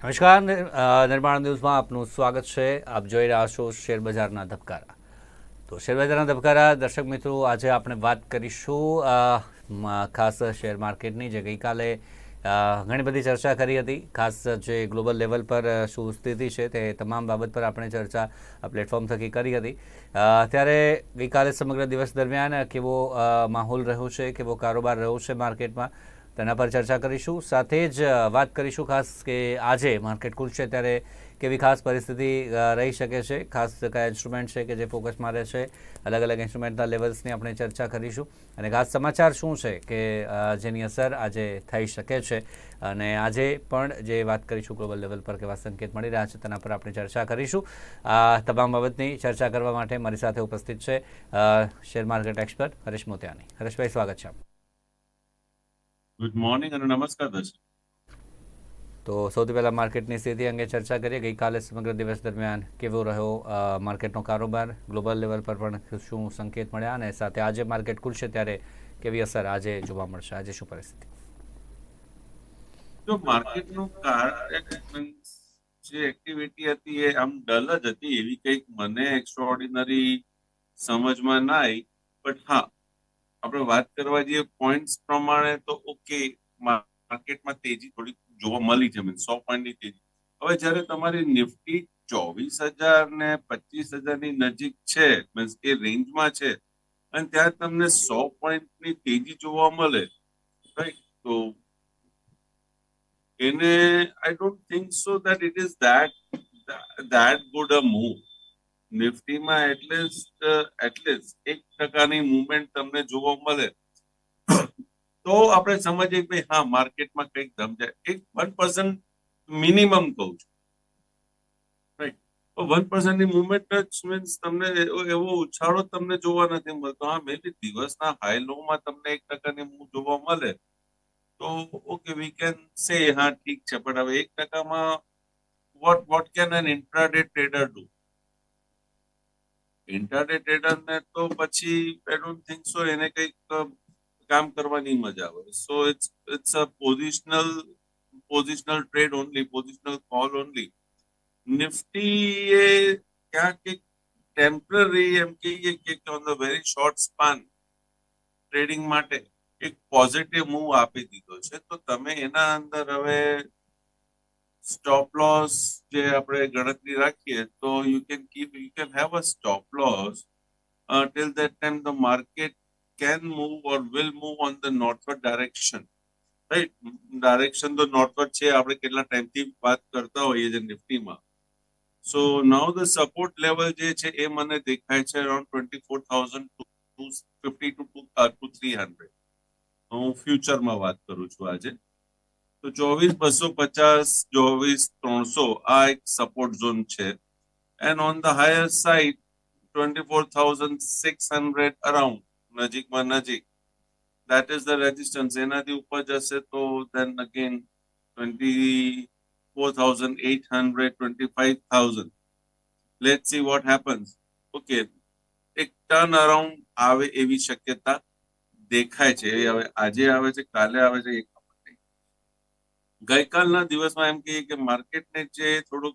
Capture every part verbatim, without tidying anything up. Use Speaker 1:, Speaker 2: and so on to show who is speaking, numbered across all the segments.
Speaker 1: નમસ્કાર નિર- નિર્માણ ન્યૂઝમાં આપનું સ્વાગત છે. આપ જોઈ રહ્યા છો શેરબજારના ધબકારા. તો શેરબજારના ધબકારા દર્શક મિત્રો, આજે આપણે વાત કરીશું અ, મ- ખાસ શેર માર્કેટની, જે ગઈકાલે અ, ઘણી બધી ચર્ચા કરી હતી. ખાસ જે ગ્લોબલ લેવલ પર અ, શું સ્થિતિ છે તે તમામ બાબત પર આપણે ચર્ચા આ પ્લેટફોર્મ થકી કરી હતી. અ, ત્યારે ગઈકાલે સમગ્ર દિવસ દરમિયાન કેવો અ, માહોલ રહ્યો છે, કેવો કારોબાર રહ્યો છે માર્કેટમાં, તેના પર ચર્ચા કરીશું. સાથે જ અ, વાત કરીશું ખાસ કે આજે માર્કેટ ખુલશે ત્યારે કેવી ખાસ પરિસ્થિતિ અ, રહી શકે છે, ખાસ કયા ઇન્સ્ટ્રુમેન્ટ છે કે જે ફોકસમાં રહેશે, અલગ અલગ ઇન્સ્ટ્રુમેન્ટના લેવલ્સની આપણે ચર્ચા કરીશું. અને ખાસ સમાચાર શું છે કે અ, જેની અસર આજે થઈ શકે છે, અને આજે પણ જે વાત કરીશું ગ્લોબલ લેવલ પર કેવા સંકેત મળી રહ્યા છે તેના પર આપણે ચર્ચા કરીશું. આ તમામ બાબતની ચર્ચા કરવા માટે મારી સાથે ઉપસ્થિત છે uh, share market expert Haresh Motiyani. હરેશભાઈ, સ્વાગત છે.
Speaker 2: ગુડ મોર્નિંગ અને નમસ્કાર દર્શક.
Speaker 1: તો સૌથી પહેલાં માર્કેટની સ્થિતિ અંગે ચર્ચા કરીએ. ગઈકાલે સમગ્ર દિવસ દરમિયાન કેવો રહ્યો અ, માર્કેટનો કારોબાર, ગ્લોબલ લેવલ પર પણ શું સંકેત મળ્યા, અને સાથે આજે માર્કેટ ખુલશે ત્યારે કેવી અસર આજે જોવા મળશે, આજે શું પરિસ્થિતિ?
Speaker 2: જો માર્કેટનું મીન્સ જે એક્ટિવિટી હતી એ આમ ડલ જ હતી, એવી કંઈક મને એક્સ્ટ્રાઓર્ડિનરી સમજમાં ના આવી. બટ હા, આપણે વાત કરવા જઈએ પોઈન્ટ્સ પ્રમાણે તો ઓકે, માર્કેટમાં તેજી થોડી જોવા મળી છે, મીન્સ સો પોઈન્ટની તેજી. હવે જ્યારે તમારી નિફ્ટી ચોવીસ હજાર ને પચીસ હજારની નજીક છે, મીન્સ એ રેન્જમાં છે, અને ત્યાં તમને સો પોઈન્ટની તેજી જોવા મળે, રાઈટ? તો એને I don't think so that it is that that good a move. નિફ્ટીમાં એટલીસ્ટ એટલીસ્ટ એક ટકાની મુવમેન્ટ તમને જોવા મળે તો આપણે સમજીએ કે હા, માર્કેટમાં કંઈક દમ છે. એક વન પર્સન્ટ મિનિમમ કહું છું, રાઈટ? તો વન પર્સન્ટની મુવમેન્ટ જ મીન્સ તમને એવો એવો ઉછાળો તમને જોવા નથી મળતો. હા, મે બી દિવસના હાઈ લોમાં તમને એક ટકાની મૂવ જોવા મળે તો ઓકે, વી કેન સે હા ઠીક છે. પણ હવે એક ટકામાં what what can an intraday trader do? Intraday ટ્રેડરને તો પછી આઈ ડોન્ટ થિંક સો એને કંઈક કામ કરવાની મજા આવે. So it's it's a positional positional trade only, positional call only. Nifty એ ક્યાંક એક ટેમ્પરરી એમ કહીએ કે on the very short span trading માટે એક પોઝિટિવ મૂવ આપી દીધો છે. તો તમે એના અંદર હવે સ્ટોપ લોસ જે આપણે ગણતરી રાખીએ તો you can keep you can have a stop loss till that time the market can move or will move on the northward direction, right? Direction તો નોર્થવર્ડ છે, આપણે કેટલા ટાઈમથી વાત કરતા હોઈએ છીએ નિફ્ટીમાં. So now the support level જે છે એ મને દેખાય છે around twenty four thousand two fifty to two three hundred. હું ફ્યુચરમાં વાત કરું છું આજે. તો ચોવીસ બસો પચાસ, ચોવીસ ત્રણસો આ એક સપોર્ટ ઝોન છે. And on the higher side twenty four thousand six hundred around, નજીકમાં નજીક, દેટ ઇઝ ધ રેઝિસ્ટન્સ. એનાથી ઉપર જશે તો then again twenty four thousand eight hundred, twenty five thousand. Let see what happens. Okay, એક turn around આવે એવી શક્યતા દેખાય છે. એ હવે આજે આવે છે, કાલે આવે છે, એ ખબર નહીં. ગઈકાલના દિવસમાં એમ કહીએ કે માર્કેટને જે થોડુંક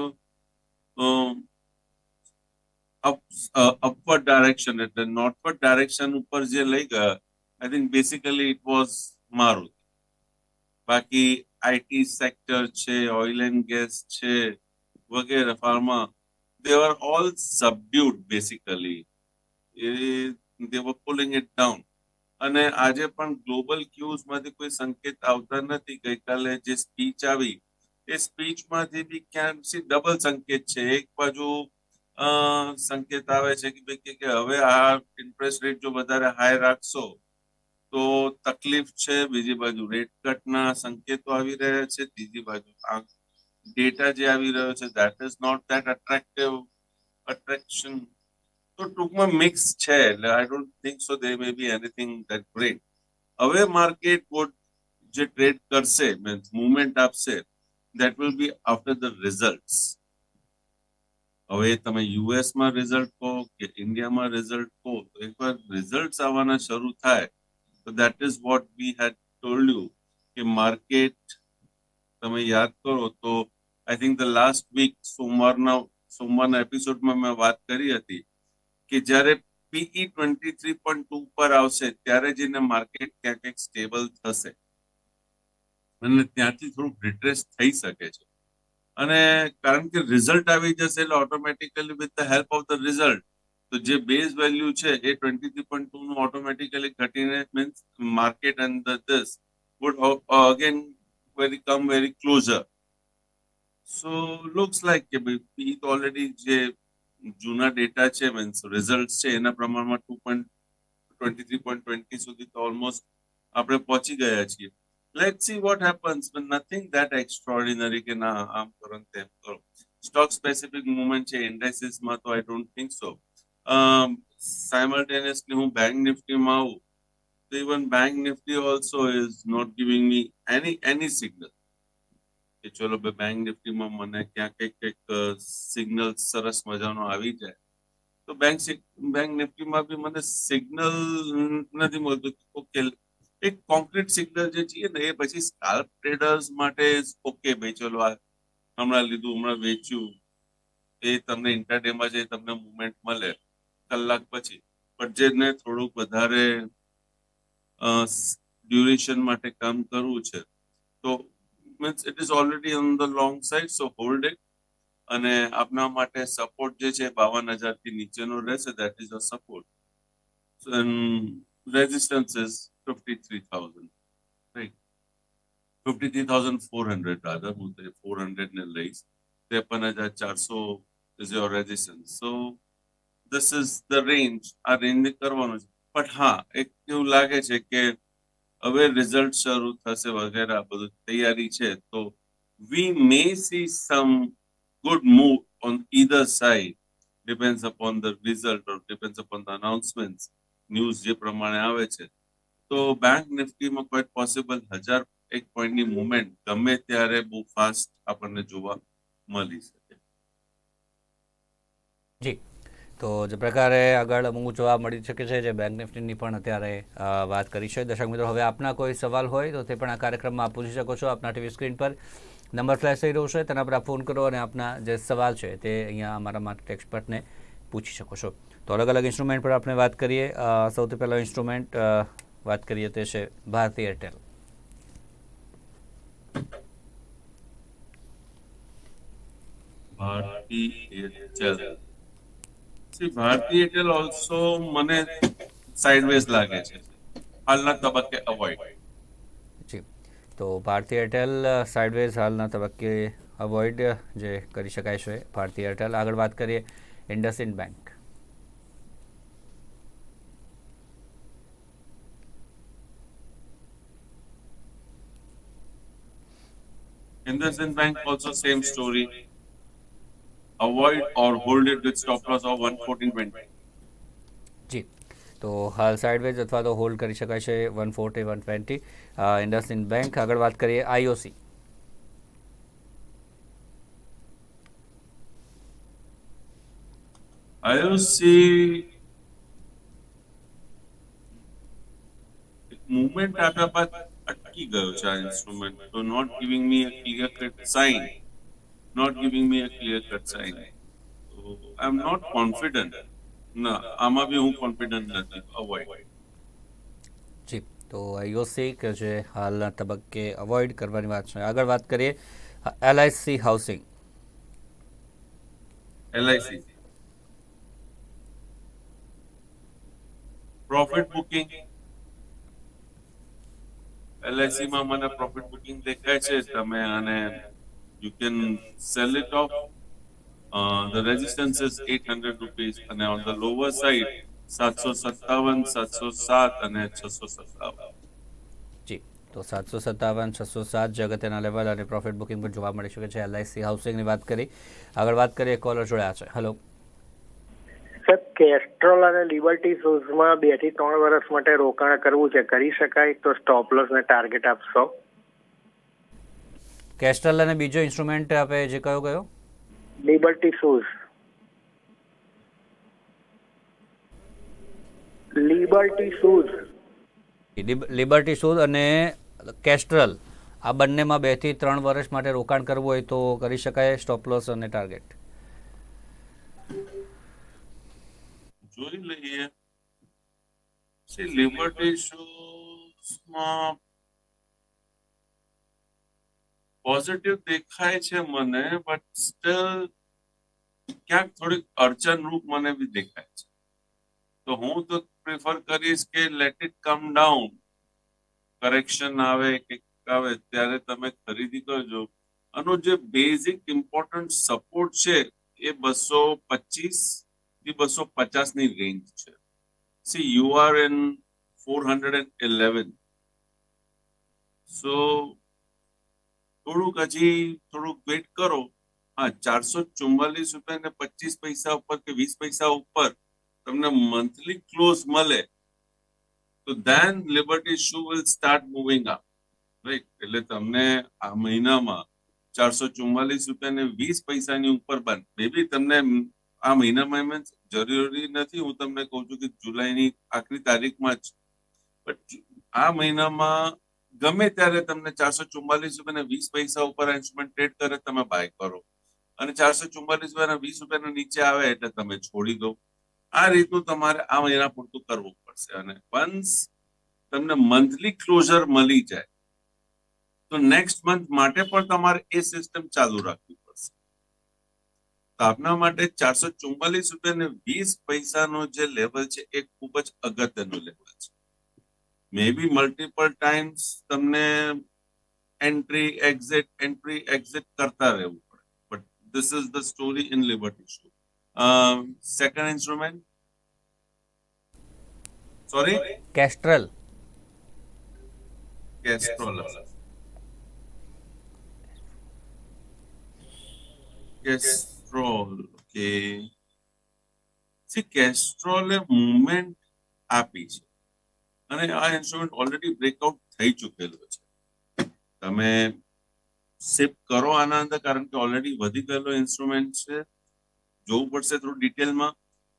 Speaker 2: અપવર્ડ ડાયરેક્શન એટલે નોર્થવર્ડ ડાયરેક્શન ઉપર જે લઈ ગયા, I think basically it was Maruti. બાકી આઈટી સેક્ટર છે, ઓઇલ એન્ડ ગેસ છે, વગેરે, pharma, they were all subdued basically. They were pulling it down. અને આજે પણ ગ્લોબલ ક્યુઝ માંથી કોઈ સંકેત આવતા નથી. ગઈકાલે જે સ્પીચ આવી એ સ્પીચમાંથી બી ક્યાંક ડબલ સંકેત છે. એક બાજુ અ સંકેત આવે છે કે ભાઈ કે હવે આ ઇન્ટરેસ્ટ રેટ જો વધારે હાઈ રાખશો તો તકલીફ છે. બીજી બાજુ રેટ કટના સંકેતો આવી રહ્યા છે. ત્રીજી બાજુ આ ડેટા જે આવી રહ્યો છે that is not that attractive attraction. તો ટૂંકમાં મિક્સ છે. એટલે I don't think so they may be anything that great. હવે માર્કેટ વોટ જે ટ્રેડ કરશે, મીન્સ મુવમેન્ટ આપશે, that will be after the results. હવે તમે યુએસમાં રિઝલ્ટ કહો કે ઇન્ડિયામાં રિઝલ્ટ કહો, તો એકવાર રિઝલ્ટ આવવાના શરૂ થાય તો that is what we had told you કે માર્કેટ, તમે યાદ કરો તો I think the last week સોમવારના સોમવારના એપિસોડમાં મેં વાત કરી હતી કે જ્યારે PE twenty three point two પર આવશે ત્યારે જઈને માર્કેટ ક્યાંક ક્યાંક સ્ટેબલ થશે અને ત્યાંથી થોડુંક રિટ્રેસ થઈ શકે છે. અને કારણ કે રિઝલ્ટ આવી જશે એટલે automatically with the help of the result તો જે બેઝ વેલ્યુ છે એ ટ્વેન્ટી થ્રી પોઈન્ટ ટુ નું ઓટોમેટિકલી ઘટીને means market and this would again very come very closer. So looks like કે ભાઈ પી તો ઓલરેડી જે જૂના ડેટા છે મીન્સ રિઝલ્ટ છે એના પ્રમાણમાં two point twenty three point twenty સુધી તો ઓલમોસ્ટ આપણે પહોંચી ગયા છીએ. Let's see what happens, but nothing that extraordinary કે ના આમ કરો તેમ કરો. સ્ટોક સ્પેસિફિક મુવમેન્ટ છે ઇન્ડેક્સીસમાં તો I don't think so. Simultaneously હું બેંક નિફ્ટીમાં આવું તો even bank Nifty also is not giving me any any signal કે ચલો ભાઈ બેંક નિફ્ટીમાં મને ક્યાંક કંઈક કંઈક સિગ્નલ સરસ મજાનો આવી જાય તો બેંક બેંક નિફ્ટીમાં બી મને સિગ્નલ નથી મળતું. ઓકે એક કોન્ક્રીટ સિગ્નલ જે છે ને એ પછી સ્કાલ્પ ટ્રેડર્સ માટે ઓકે ભાઈ ચલો આ હમણાં લીધું હમણાં વેચ્યું એ તમને ઇન્ટરડેમાં જે તમને મુવમેન્ટ મળે કલાક પછી પણ જેને થોડુંક વધારે ડ્યુરેશન માટે કામ કરવું છે તો means it is already on the long side so hold it. અને આપના માટે સપોર્ટ જે છે બાવન હજાર થી નીચેનો રહેશે that is a support and resistance is fifty-three thousand, right? fifty-three thousand four hundred rather, હું તે four hundred ને લઈશ. ત્રેપન હજાર ચારસો is your resistance. So this is the range. આ રેન્જ કરવાનું છે. બટ હા એક એવું લાગે છે કે હવે રિઝલ્ટ શરૂ થશે વગેરે બધું તૈયારી છે તો we may see some good move on either side. Depends upon the result or depends upon the announcements. News જે પ્રમાણે આવે છે તો બેંક નિફ્ટીમાં ક્વાઇટ પોસિબલ હજાર એક પોઈન્ટની મુવમેન્ટ ગમે ત્યારે બહુ ફાસ્ટ આપણને જોવા મળી શકે.
Speaker 1: જી તો જે પ્રકારે આગળ અમુક જોવા મળી શકે છે જે બેંક નિફ્ટીની પણ અત્યારે વાત કરી છે. દર્શક મિત્રો હવે આપના કોઈ સવાલ હોય તો તે પણ આ કાર્યક્રમમાં આપ પૂછી શકો છો. આપના ટીવી સ્ક્રીન પર નંબર ફ્લેશ થઈ રહ્યો છે તેના પર આપ ફોન કરો અને આપના જે સવાલ છે તે અહીંયા અમારા માર્કેટ એક્સપર્ટને પૂછી શકો છો. તો અલગ અલગ ઇન્સ્ટ્રુમેન્ટ પર આપણે વાત કરીએ. સૌથી પહેલો ઇન્સ્ટ્રુમેન્ટ વાત કરીએ તે છે Bharti Airtel.
Speaker 2: Bharti Airtel Bharti Airtel also મને સાઇડવેઝ લાગે છે હાલના તબક્કે અવોઇડ.
Speaker 1: જી તો ભારતી એરટેલ સાઇડવેઝ હાલના તબક્કે અવોઇડ જે કરી શકાય છે ભારતી એરટેલ. આગળ વાત કરીએ IndusInd bank.
Speaker 2: IndusInd Bank also same story. Avoid or hold it with stop loss of one fourteen twenty.
Speaker 1: જી તો હાલ સાઇડવેઝ અથવા તો હોલ્ડ કરી શકાય છે one forty one twenty IndusInd bank. આગળ વાત કરીએ આઈઓસી.
Speaker 2: આઈઓસી મૂવમેન્ટ આપ્યા બાદ અટકી ગયો છે આ ઇન્સ્ટ્રુમેન્ટ તો not giving me a clear cut sign not giving me a clear cut sign તો આઈ એમ નોટ કોન્ફિડન્ટ. ના આમાં બી હું કોન્ફિડન્ટ નથી. અવોઇડ.
Speaker 1: જી તો આઈઓસી કે જે હાલના તબક્કે અવોઇડ કરવાની વાત છે. આગળ વાત કરીએ LIC housing.
Speaker 2: LIC profit booking LIC માં મને પ્રોફિટ બુકિંગ દેખાય છે. તમે આને you can sell it off. The resistance is eight hundred rupees અને ઓન ધ લોવર સાઇડ સાતસો સત્તાવન સાતસો સાત અને છસો સત્તાવન.
Speaker 1: જી તો સાતસો સત્તાવન છસો સાત જે અગત્યના લેવલ અને પ્રોફિટ બુકિંગ પણ જોવા મળી શકે છે. એલઆઈસી હાઉસિંગની વાત કરી. આગળ વાત કરીએ કોલર જોડ્યા છે. હેલો
Speaker 3: સર કેસ્ટ્રોલ અને લિબર્ટી શૂઝમાં બે થી ત્રણ વર્ષ માટે રોકાણ કરવું છે કરી શકાય તો સ્ટોપ લોસ ને ટાર્ગેટ આપશો.
Speaker 1: કેસ્ટ્રોલ અને બીજો ઇન્સ્ટ્રુમેન્ટ આપે જે કયો કયો
Speaker 3: Liberty shoes Liberty shoes
Speaker 1: Liberty shoes અને કેસ્ટ્રલ આ બંનેમાં બે થી ત્રણ વર્ષ માટે રોકાણ કરવું હોય તો કરી શકાય સ્ટોપ લોસ અને ટાર્ગેટ?
Speaker 2: જોઈ લઈએ. સી લિબર્ટી શૂઝમાં પોઝિટિવ દેખાય છે મને, બટ સ્ટીલ ક્યાંક થોડીક અડચણરૂપ મને બી દેખાય છે. તો હું તો પ્રિફર કરીશ કે let it come down, correction આવે કે આવે ત્યારે તમે ખરીદી કરજો. આનો જે બેઝિક ઇમ્પોર્ટન્ટ સપોર્ટ છે એ બસો પચીસ થી બસો પચાસ ની રેન્જ છે. See you are in four hundred eleven, so થોડુંક હજી થોડુંક વેટ કરો. હા, ચારસો ચુમ્માલીસ રૂપિયા ને પચીસ પૈસા ઉપર કે વીસ પૈસા ઉપર તમને મંથલી ક્લોઝ મળે તો then Liberty shoe will start moving up, right? એટલે તમને આ મહિનામાં ચારસો ચુમ્માલીસ રૂપિયા ને વીસ પૈસાની ઉપર બંધ, બેબી તમને આ મહિનામાં મીન્સ જરૂરી નથી હું તમને કહું છું કે જુલાઈની આખરી તારીખમાં જ, બટ આ મહિનામાં ગમે ત્યારે તમને ચારસો ચુમ્માલીસ રૂપિયા વીસ પૈસા ઉપર ઇન્સ્ટ્રુમેન્ટ ટ્રેડ કરે તમે બાય કરો, અને ચારસો ચુમ્માલીસ રૂપિયા વીસ રૂપિયા નીચે આવે એટલે તમે છોડી દો. આ રીતનું તમારે આ મહિના પૂરતું કરવું પડશે. અને વન્સ તમને મંથલી ક્લોઝર મળી જાય તો નેક્સ્ટ મંથ માટે પણ તમારે એ સિસ્ટમ ચાલુ રાખવી પડશે. તો આપના માટે ચારસો ચુમ્માલીસ રૂપિયા ને વીસ પૈસાનો જે લેવલ છે એ ખૂબ જ અગત્યનું લેવલ છે. મે બી મલ્ટિપલ ટાઈમ્સ તમને એન્ટ્રી એક્ઝિટ એન્ટ્રી એક્ઝિટ કરતા રહેવું પડે, but this is the story in Liberty shoe. Second instrument, sorry,
Speaker 1: Castrol.
Speaker 2: Castrol. Castrol, okay. See કેસ્ટ્રોલે મુવમેન્ટ આપી છે અને આ ઇન્સ્ટ્રુમેન્ટ ઓલરેડી બ્રેકઆઉટ થઈ ચૂકેલું છે. તમે શિફ્ટ કરો આના અંદર, કારણ કે ઓલરેડી વધી ગયેલો ઇન્સ્ટ્રુમેન્ટ છે. જોવું પડશે થોડું ડિટેલમાં.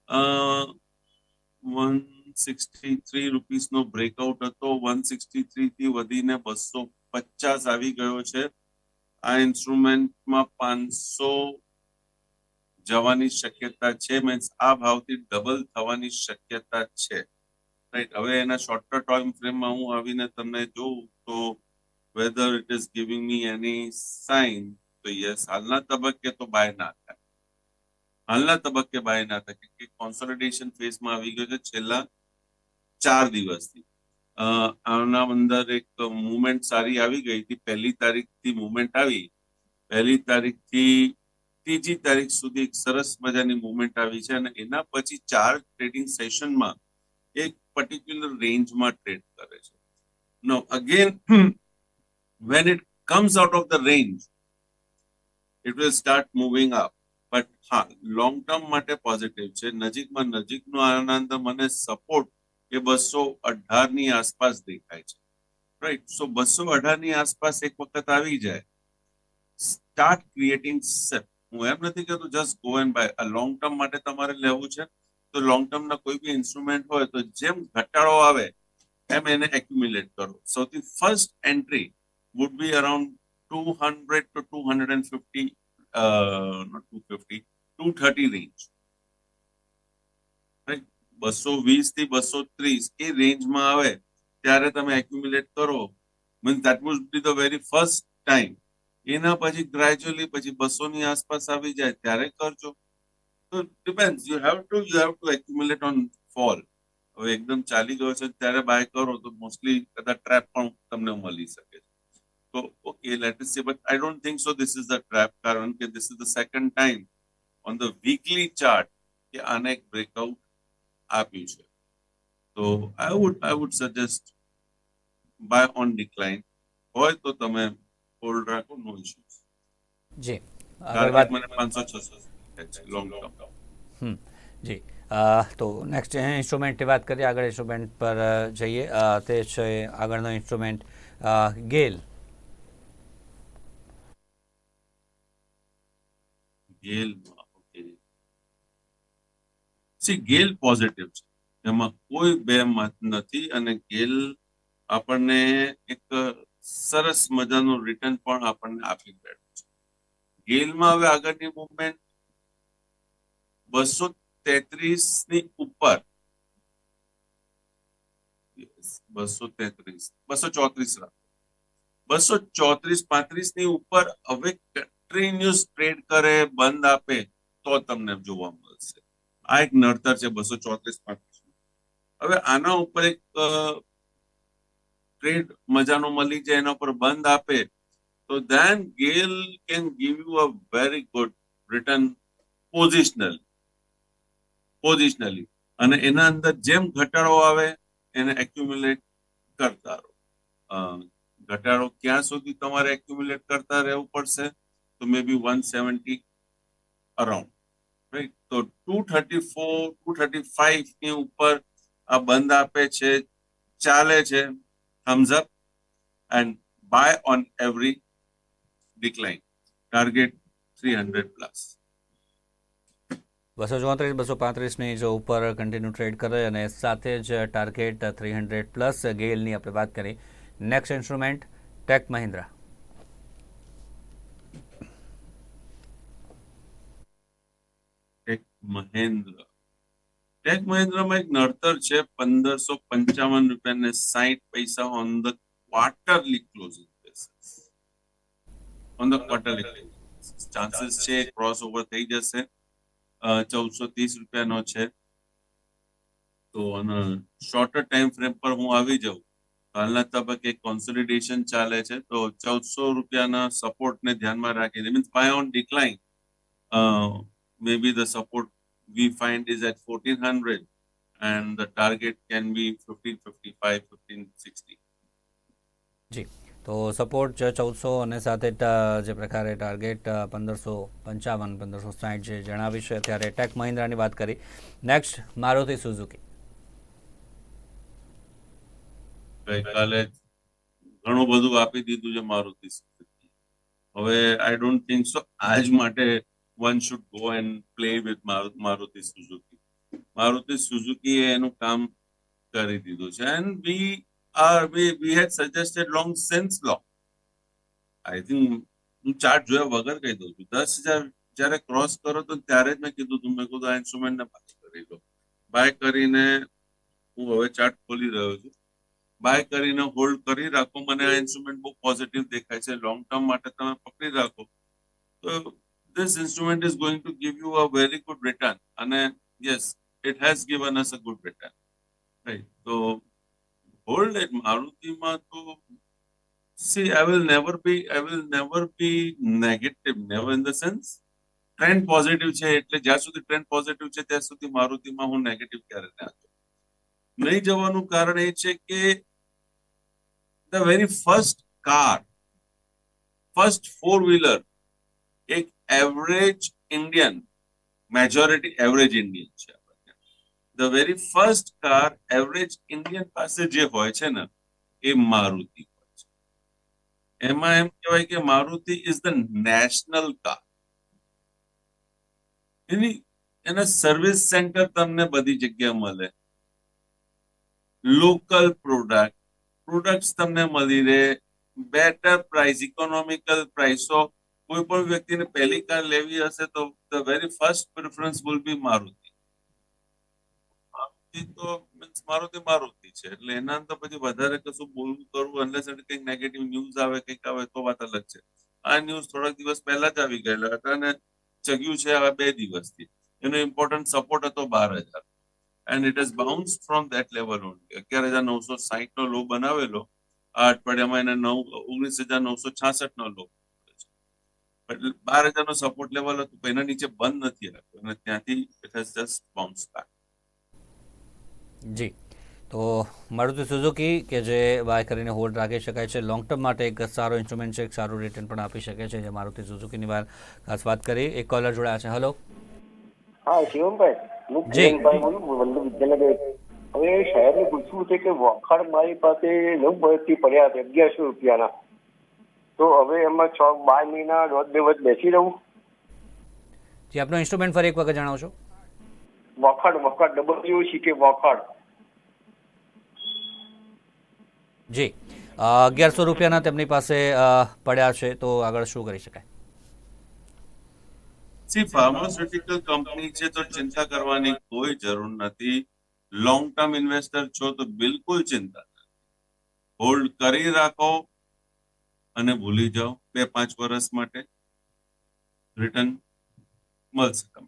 Speaker 2: વન સિક્સટી થ્રી રૂપીસનો બ્રેકઆઉટ હતો, વન સિક્સટી થ્રી થી વધીને બસો પચાસ આવી ગયો છે. આ ઇન્સ્ટ્રુમેન્ટમાં પાંચસો જવાની શક્યતા છે, મીન્સ આ ભાવથી ડબલ થવાની શક્યતા છે, રાઈટ? હવે એના શોર્ટર ટાઈમ ફ્રેમમાં હું આવીને તમને જોઉં તો whether it is giving me any sign, તો યસ, હાલના તબક્કે તો બાય ના થાય. હાલના તબક્કે બાય ના થાય કે કોન્સોલિડેશન ફેઝમાં આવી ગયો છે છેલ્લા ચાર દિવસથી. આના અંદર એક મુવમેન્ટ સારી આવી ગઈ હતી. પહેલી તારીખથી મુવમેન્ટ આવી, પહેલી તારીખથી ત્રીજી તારીખ સુધી એક સરસ મજાની મુવમેન્ટ આવી છે અને એના પછી ચાર ટ્રેડિંગ સેશનમાં એક પર્ટિક્યુલર રેન્જમાં ટ્રેડ કરે છે. No again when it comes out of the range it will start moving up, but હા, લોંગ ટર્મ માટે પોઝિટિવ છે. નજીકમાં નજીકનો આનંદ મને સપોર્ટ એ બસો અઢાર ની આસપાસ દેખાય છે, રાઈટ? સો બસો અઢાર ની આસપાસ એક વખત આવી જાય, સ્ટાર્ટ ક્રિએટિંગ સેપ. હું એમ નથી કહેતો જસ્ટ ગો એન્ડ બાય. આ લોંગ ટર્મ માટે તમારે લેવું છે તો લોંગ ટર્મના કોઈ બી ઇન્સ્ટ્રુમેન્ટ હોય તો જેમ ઘટાડો આવે એમ એને એક્યુમ્યુલેટ કરો. સૌથી first entry would be around two hundred to two fifty, uh, not two fifty, two thirty range, right? બસો વીસ થી બસો ત્રીસ એ રેન્જમાં આવે ત્યારે તમે એક્યુમ્યુલેટ કરો, means that would be the very first time. એના પછી ગ્રેજ્યુઅલી પછી બસો ની આસપાસ આવી જાય ત્યારે કરજો. તો depends, you have to you have to accumulate on fall. હવે એકદમ ચાલી ગયો છે ત્યારે બાય કરો તો મોસ્ટલી કદાચ ટ્રેપ પણ તમને મળી શકે છે. So, okay, let us see, but I don't think so this is the trap, કારણ કે this is the second time on the weekly chart કે આને એક બ્રેકઆઉટ આપ્યું છે. તો I would I would suggest buy on decline. હોય તો તમે હોલ્ડ રાખો, નો ઇશ્યુઝ.
Speaker 1: જી, આગળ
Speaker 2: ટાર્ગેટ
Speaker 1: વાત
Speaker 2: મને પાંચસો છસો લોંગ ટર્મ.
Speaker 1: હમ જી, તો નેક્સ્ટ ઇન્સ્ટ્રુમેન્ટની વાત કરીએ. આગળ ઇન્સ્ટ્રુમેન્ટ પર જઈએ. તે છે આગળનો instrument GAIL.
Speaker 2: GAIL, okay. See GAIL positive છે, એમાં કોઈ બે મત નથી. અને ગેલ આપણને એક સરસ મજાનું રિટર્ન પણ આપણને આપી બેઠું છે. ગેલમાં હવે આગળની મુવમેન્ટ બસો તેત્રીસ ની ઉપર બસો તેત્રીસ બસો ચોત્રીસ બસો ચોત્રીસ પાંત્રીસ ની ઉપર હવે કન્ટિન્યુઅસ ટ્રેડ કરે, બંધ આપે તો તમને જોવા મળશે. આ એક નડતર છે બસો ચોત્રીસ પાંત્રીસ. હવે આના ઉપર એક ટ્રેડ મજાનો મળી જાય, એના ઉપર બંધ આપે તો then GAIL can give you a very good return positional પોઝિશનલી, અને એના અંદર જેમ ઘટાડો આવે એને એક્યુમ્યુલેટ કરતા રહો. ઘટાડો ક્યાં સુધી તમારે એક્યુમ્યુલેટ કરતા રહેવું પડશે? તો may be one seventy around, right? તો two thirty four two thirty five ની ઉપર આ બંધ આપે છે, ચાલે છે, thumbs up and buy on every decline. Target three hundred plus.
Speaker 1: બસો ચોત્રીસ બસો પાંત્રીસની જો ઉપર કન્ટિન્યુ ટ્રેડ કરે અને સાથે જ ટાર્ગેટ થ્રી હંડ્રેડ પ્લસ. ગેલની આપણે વાત કરી. Next instrument Tech Mahindra.
Speaker 2: Tech Mahindra Tech મહિન્દ્રામાં એક નડતર છે, પંદરસો પંચાવન રૂપિયા ને સાહીઠ પૈસા on the quarterly closing basis. On the quarterly closing chances છે ક્રોસ ઓવર થઈ જશે. ચૌદસો ત્રીસ રૂપિયાનો છે. તો શોર્ટર ટાઈમ ફ્રેમ પર હું આવી જાઉં, હાલના તબક્કે કોન્સોલિડેશન ચાલે છે, તો ચૌદસો રૂપિયાના સપોર્ટને ધ્યાનમાં રાખીને means buy on decline may be the support we find is at fourteen hundred and the target can be fifteen fifty five fifteen sixty.
Speaker 1: જી, તો સપોર્ટ ચૌદસો અને સાથે જે પ્રકારે ટાર્ગેટ પંદરસો પંચાવન પંદરસો સાઠ જે જણાવી છે. ત્યારે ટેક મહિન્દ્રાની વાત કરી. Next Maruti Suzuki.
Speaker 2: ગઈકાલે ઘણું બધું આપી દીધું છે મારુતિ સુઝુકી. હવે આઈ ડોન્ટ થિંક સો આજ માટે one should go and play with Maruti Suzuki. Maruti Suzuki એનું કામ કરી દીધું છે and we are we we had suggested long sense long. I think હું ચાર્ટ જોયા વગર કહી દઉં છું, દસ હજાર જયારે ક્રોસ કરો તો ત્યારે જ મેં કીધું તું, મેં કીધું આ ઇન્સ્ટ્રુમેન્ટને બાય કરી લો. બાય કરીને હું હવે ચાર્ટ ખોલી રહ્યો છું. બાય કરીને હોલ્ડ કરી રાખો. મને આ ઇન્સ્ટ્રુમેન્ટ બહુ પોઝિટિવ દેખાય છે. લોંગ ટર્મ માટે તમે પકડી રાખો તો this instrument is going to give you a very good return. And yes, it has given us a good return. Right. So hold it. Maruti ma to see, I will never be, I will never be negative. Never in the sense trend positive છે એટલે જ્યાં સુધી trend positive છે ત્યાં સુધી મારુતિમાં હું negative ક્યારે ના હતો. નહીં જવાનું કારણ એ છે કે the very first car, first four wheeler એક average Indian, majority average Indian છે. The very first car average Indian પાસે જે હોય છે ને એ મારુતિ હોય છે. એમાં એમ કહેવાય કે Maruti is the national car. એની એના સર્વિસ સેન્ટર તમને બધી જગ્યા મળે, લોકલ પ્રોડક્ટ પ્રોડક્ટ્સ તમને મળી રહે, બેટર પ્રાઇસ, ઇકોનોમિકલ પ્રાઇસો. કોઈ પણ વ્યક્તિને પહેલી કાર લેવી હશે તો the very first preference will be Maruti. Maruti તો મીન્સ મારુતિ મારુતિ છે એટલે એના અંદર પછી વધારે કશું બોલવું કરવું અનલેસ કંઈક નેગેટિવ ન્યૂઝ આવે કંઈક આવે તો વાત અલગ છે. આ ન્યૂઝ થોડાક દિવસ પહેલા જ આવી ગયેલા હતા અને જગ્યું છે આ બે દિવસથી. એનો ઇમ્પોર્ટન્ટ સપોર્ટ હતો બાર હજાર and it has bounce from that level only. અગિયાર હજાર નવસો સાહીઠ નો લો બનાવેલો આ અઠવાડિયામાં એને નવ ઓગણીસ હજાર નવસો છાસઠ નો લો. બાર હજાર નો સપોર્ટ લેવલ હતું તો એના નીચે બંધ નથી રાખ્યો અને ત્યાંથી it has just bounce back.
Speaker 1: જી, તો મારુતિ સુઝુકી કે જે બાય કરીને હોલ્ડ રાખી શકાય છે, લોંગ ટર્મ માટે એક સારો ઇન્સ્ટ્રુમેન્ટ છે, એક સારું રિટર્ન પણ આપી શકે છે. જે મારુતિ સુઝુકીની વાર ખાસ વાત કરી. એક કોલર જોડાયા છે. હેલો.
Speaker 4: હા શિવમભાઈ, હું કિરણભાઈ બોલું વલ્લભ વિદ્યાનગર. હવે સાહેબને પૂછવું છે કે વખાણ મારી પાસે નવ વર્ષથી પડ્યા છે અગિયારસો રૂપિયાના, તો હવે એમાં છ બાર મહિના દોઢ બે વર્ષ બેસી રહું?
Speaker 1: જી, આપનો ઇન્સ્ટ્રુમેન્ટ ફરી એક વખત જણાવશો?
Speaker 4: વખાણ વખાણ ડબલ્યુ સી કે વખાણ.
Speaker 1: જી, અગિયારસો રૂપિયાના તેમની પાસે પડ્યા છે, તો આગળ શું કરી શકાય?
Speaker 2: સી ફાર્માસ્યુટિકલ કંપની છે તો ચિંતા કરવાની કોઈ જરૂર નથી. લોંગ ટર્મ ઇન્વેસ્ટર છો તો બિલકુલ ચિંતા નથી. હોલ્ડ કરી રાખો અને ભૂલી જાઓ. બે પાંચ વર્ષ માટે રિટર્ન મળશે તમને.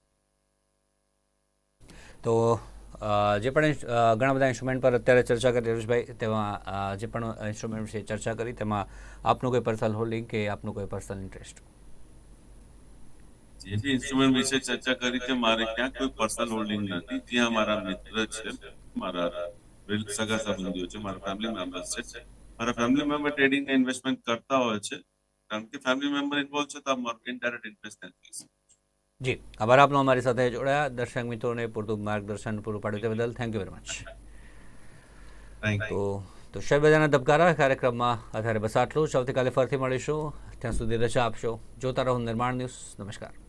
Speaker 1: તો જે પણ ઘણા બધા ઇન્સ્ટ્રુમેન્ટ પર અત્યારે ચર્ચા કરી હરેશભાઈ, તેમાં જે પણ ઇન્સ્ટ્રુમેન્ટ વિશે ચર્ચા કરી તેમાં આપનું કોઈ પર્સનલ હોલ્ડિંગ કે આપનું કોઈ પર્સનલ ઇન્ટરેસ્ટ?
Speaker 2: જે બી ઇન્સ્ટ્રુમેન્ટ વિશે ચર્ચા કરી છે મારે ક્યાં કોઈ પર્સનલ હોલ્ડિંગ નથી. ત્યાં મારા મિત્ર છે, મારા સગા સંબંધીઓ છે, મારા ફેમિલી મેમ્બર્સ છે. મારા ફેમિલી મેમ્બર ટ્રેડિંગ ઇન્વેસ્ટમેન્ટ કરતા હોય છે, કારણ કે ફેમિલી મેમ્બર ઇન્વોલ્વ છે તો અમારું ઇનડાયરેક્ટ ઇન્ટરેસ્ટ નથી.
Speaker 1: જી, આભાર આપનો અમારી સાથે જોડાયા. દર્શક મિત્રોને પૂરતું માર્ગદર્શન પૂરું પાડ્યું તે બદલ થેન્ક યુ વેરી મચ. તો તો શેર બજારના ધબકારા કાર્યક્રમમાં અત્યારે બસ આટલું જ. આવતીકાલે ફરીથી મળીશું. ત્યાં સુધી રજા આપશો. જોતા રહો નિર્માણ ન્યૂઝ. નમસ્કાર.